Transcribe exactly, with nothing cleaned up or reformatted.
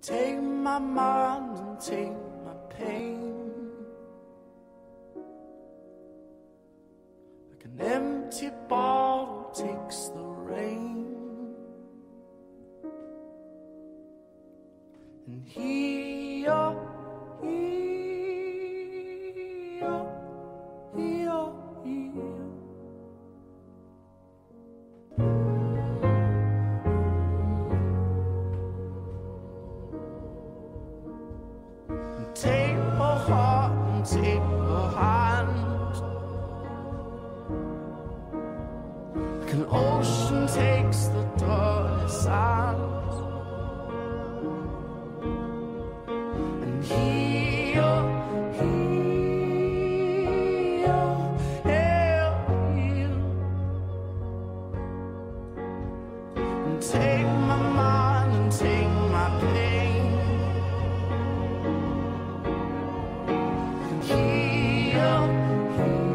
Take my mind and take my pain, like an empty bottle takes the rain, and here, here, here, here. Take her heart and take her hand, like an ocean takes the dirty sand, and here, here, here, here, and take my mind and take my pain. Here, here.